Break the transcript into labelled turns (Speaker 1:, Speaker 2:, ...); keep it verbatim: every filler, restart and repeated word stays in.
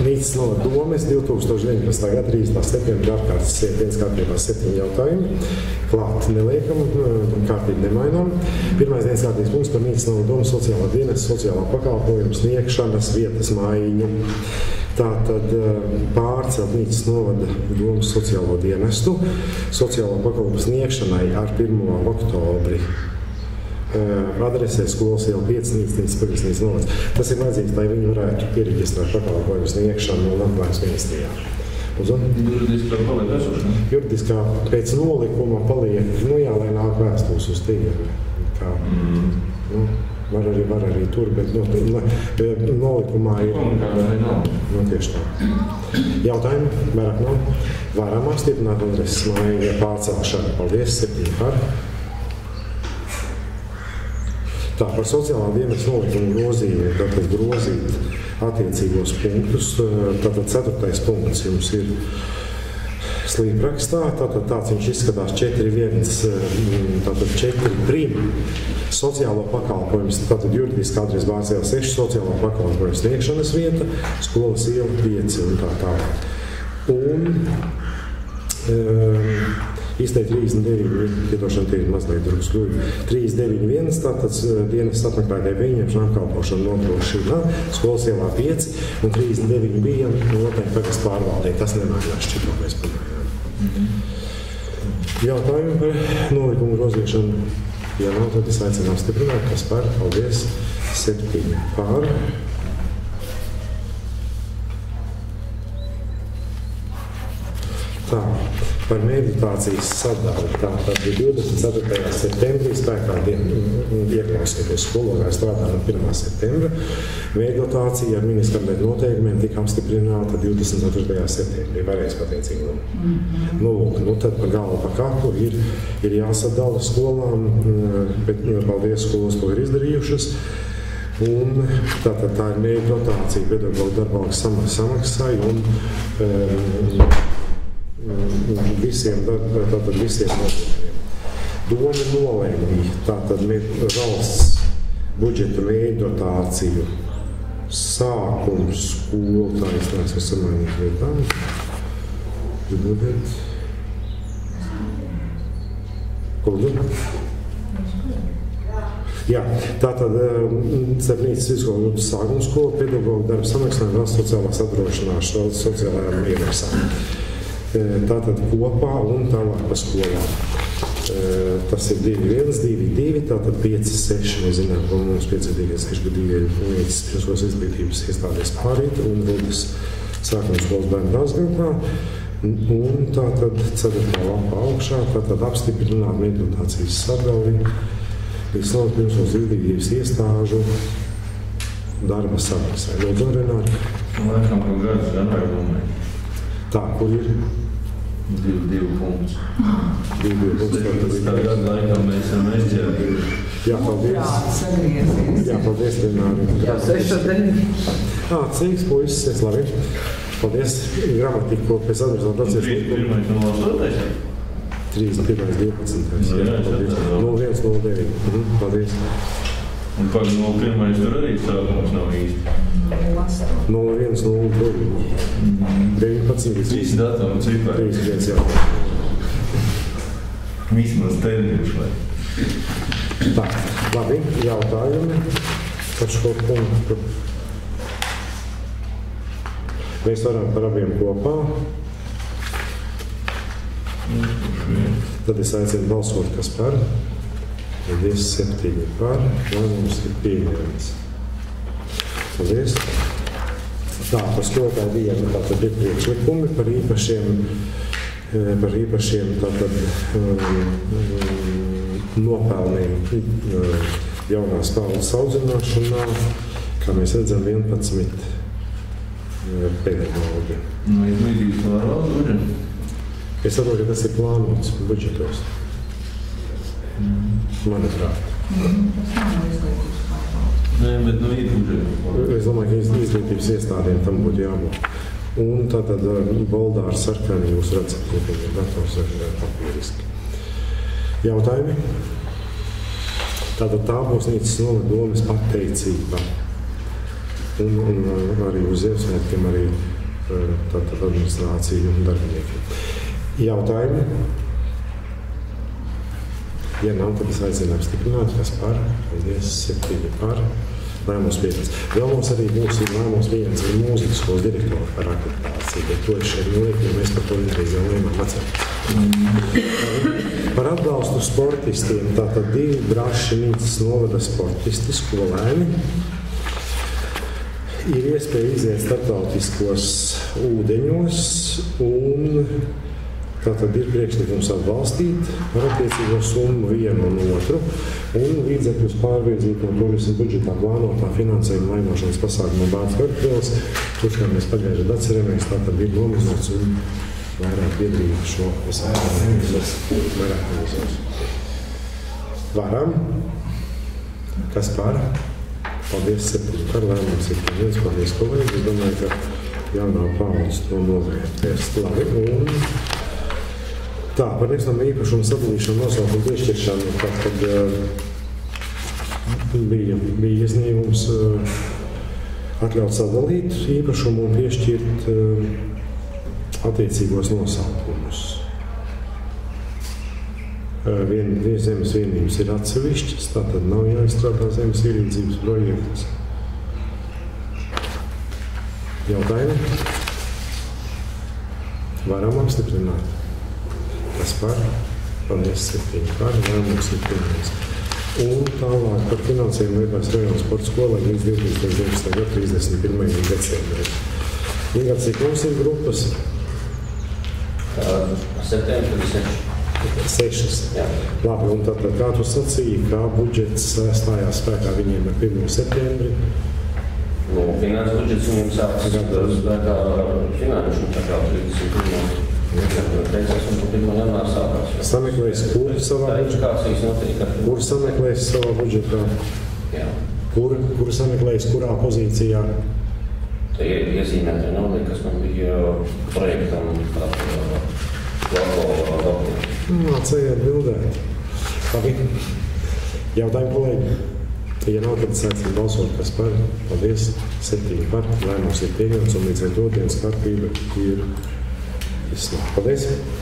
Speaker 1: Nīcas novada domes divi tūkstoši deviņpadsmitā gada trīsdesmitā septembra ārkārtas dienas kārtībā septiņi jautājumi. Klāt neliekam, kārtību nemainām. Pirmais dienas kārtības punkts par Nīcas novada domes sociālā dienas, sociālā pakalpojuma sniegšanas vietas maiņu. Tātad pārcelt Nīcas novada domes sociālo dienestu sociālo pakalpojumu sniegšanai ar pirmo oktobri. Adresē skolas iela pieci Nīcas Pagasnīcas novads. Tas ir vajadzīgs, lai viņi varētu pieregistrēt pakalpojumu sniegšanu un labklājības ministrijā.
Speaker 2: Juridiskā paliek esošana?
Speaker 1: Juridiskā pēc nolikuma paliek, nu jā, lai nāk vēstules uz tīri. Kā, mm. nu, var arī, var arī tur, bet no, nolikumā ir...
Speaker 2: Komunikācija nav.
Speaker 1: Nu, tieši tā. Jautājumi vairāk nav. Varam apstiprināt adreses maiņa pārcelšanu. Paldies, septiņi par. Tā, par sociālā dienas nolikumu grozījumu, tātad grozīt attiecīgos punktus. Tātad ceturtais punkts jums ir slīprakstā. Tātad tāds viņš izskatās četri viens, tātad četri prim. Sociālo pakalpojumu, tātad juridiskā adrese Bārs iela seši, sociālo pakalpojumu sniegšanas vieta, skolas iela pieci un tā tālāk. Un um, izteikt trīsdesmit deviņi, piedošana tie ir mazliet drusku, trīsdesmit deviņi viens, tātad dienas apmeklētāju pieņemšana, apkalpošana, nodrošina, skolas ielā pieci un trīsdesmit deviņi bija noteikti pagastu pārvaldē. Tas nemainās šķito mēs pamanījām. Mm-hmm. Jautājumi par nolikumu grozīšanu. Ja nav, tad es aicinu apstiprināt, kas par, paldies, septiņi par. Tā, par meditācijas sadaļu. Tātad divdesmit ceturtajā septembrī spēkā ieklausieties skolotājā strādā no pirmā septembra. Meditācija ar ministra kabinetu noteikumiem tika apstiprināta divdesmit ceturtajā septembrī. Varēs pateicīgi. Mm-hmm. Nu, nu, tad par galvu pa kaklu ir, ir jāsadala skolām, bet paldies skolas, ko ir izdarījušas. Un tātad tā ir meditācija, pedagoģa darba samaksai un um, visiem, tātad visiem noteikumiem. Doma nolēmīja, tātad valsts budžeta mērķdotāciju sākums skolu, tā izlēs ar samainīt vietām. Budžet. Koldu? Jā, tātad Starpnīcas vidusskolas sākuma skola, pedagoģa darba samaksai un valsts sociālās apdrošināšanas sociālajām iemaksām. Tātad kopā un tālāk pa skolām. Tas ir divi viens, divi divi, tātad pieci seši, mēs zinām, ka mums pieci divi seši, bet divi Nīcas pilsētas izglītības iestādes pārīt un Rūdas sākuma skolas bērnu dārzgrupā. Un tātad ceturtā lapa augšā, tātad apstiprināt meditācijas sadali, Līdz pirmsos izglītības iestāžu darba samaksai. Lūdzu, Renāri.
Speaker 2: Laikam, ka gads janvāri domāju.
Speaker 1: Tā, kur ir?
Speaker 2: Divu, divu punktus.
Speaker 1: Divu, divu punktus.
Speaker 2: Tā gada laikam mēs esam aizģēri.
Speaker 1: Jā, paldies.
Speaker 3: Jā, sagriezies.
Speaker 1: Jā, paldies, Renāri.
Speaker 3: Jā, sešoteni.
Speaker 1: Ā, cīks, puisis, es labi. Paldies, gramatiku pēc administrācijas procesa.
Speaker 2: Pirmais no astotais?
Speaker 1: trīsdesmit pirmais divpadsmitais. Jā, paldies. nulle viens nulle deviņi. Paldies.
Speaker 2: Un par nulle pirmais tur arī sākums nav īsti.
Speaker 1: nulle viens nulle deviņi. deviņpadsmit.
Speaker 2: Visi datumi cipari.
Speaker 1: trīs viens, jā.
Speaker 2: Vismaz termiņš vai.
Speaker 1: Tā, labi, jautājumi par šo punktu. Mēs varam par abiem kopā. Tad es aicinu balsot, kas par. Paldies, septiņi par. Lēmums ir pieņemts. Paldies. Tā, par skolotāju dienu tātad ir priekšlikumi par īpašiem, par īpašiem tātad nopelniem jaunās paudzes audzināšanā, kā mēs redzam, vienpadsmit pedagogi.
Speaker 2: No izglītības pārvaldes budžeta?
Speaker 1: Es saprotu, ka tas ir plānots budžetos. Manuprāt.
Speaker 2: Nē, bet no ir budžeta.
Speaker 1: Es domāju, ka izglītības iestādēm tam būtu jābūt. Un tātad boldā ar sarkani jūs redzat, ja viņi ir dators ar papīriski. Jautājumi? Tātad tā būs Nīcas novada domes pateicība. Un, un arī uz Ziemassvētkiem arī tātad administrāciju un darbiniekiem. Jautājumi? Ja nav, tad es aicinu apstiprināt, kas par, paldies, septiņi par, lēmums pieņemts. Vēl mums arī būs lēmums pieņemts ar mūzikas skolas direktoru par akreditāciju, bet to es šeit nolieku, jo mēs par to vienreiz jau lēmām atceram. Par atbalstu sportistiem, tātad divi Brašinīcas novada sportisti, skolēni, ir iespēja iziet starptautiskos ūdeņos un tātad ir priekšlikums atbalstīt ar attiecīgo summu vienu un otru un līdzekļus pārvirzīt no turisma budžetā plānotā finansējuma laimošanas pasākuma Bācis Karpils, kurš, kā mēs pagājušajā gadā atceramies, tātad ir nomiznots un vairāk piedrīja šo pasākumu. Vairāk nomiznots. Varam. Kas par? Paldies, septiņi par lēmums ir viens. Paldies, kolēģi. Es domāju, ka jaunā paudze to novērtēs. Labi. Un tā, par nekustamā īpašuma sadalīšanu, nosaukumu piešķiršanu, tad, kad uh, bija, bija iesniegums uh, atļaut sadalīt īpašumu un piešķirt uh, attiecīgos nosaukumus. Uh, vien, vien zemes vienības ir atsevišķas, tātad nav jāizstrādā zemes ierīdzības projekts. Jautājumi? Varam apstiprināt. Kas par? Paldies, septiņi par, lēmums ir pieņemts. Un tālāk par finansējumu Liepājas rajona sporta skolai līdz divtūkstoš deviņpadsmitā gada trīsdesmit pirmajam decembrim. Ingard, cik mums ir grupas?
Speaker 4: Septembris seši.
Speaker 1: Sešas.
Speaker 4: Jā.
Speaker 1: Labi, un tad kā tu sacīji, kā budžets stājās spēkā viņiem ar pirmo septembri?
Speaker 4: Nu, finanses budžets viņiem sākas spēkā finanšu, tā kā trīsdesmit pirmā.
Speaker 1: Sameklējis, kur savā budžetā? Kur sameklējis savā budžetā?
Speaker 4: Jā.
Speaker 1: Kur, kur sameklējis, kurā pozīcijā?
Speaker 4: Tā ir iezīmēta nauda, kas man bija projektam logo.
Speaker 1: Mācēja atbildēt. Labi. Jautājumu, kolēģi? Ja nav, tad sāksim balsot, kas par. Paldies. Septiņi par. Lēmums ir pieņemts un līdz ar to dienas kārtība ir izslēgta. Paldies!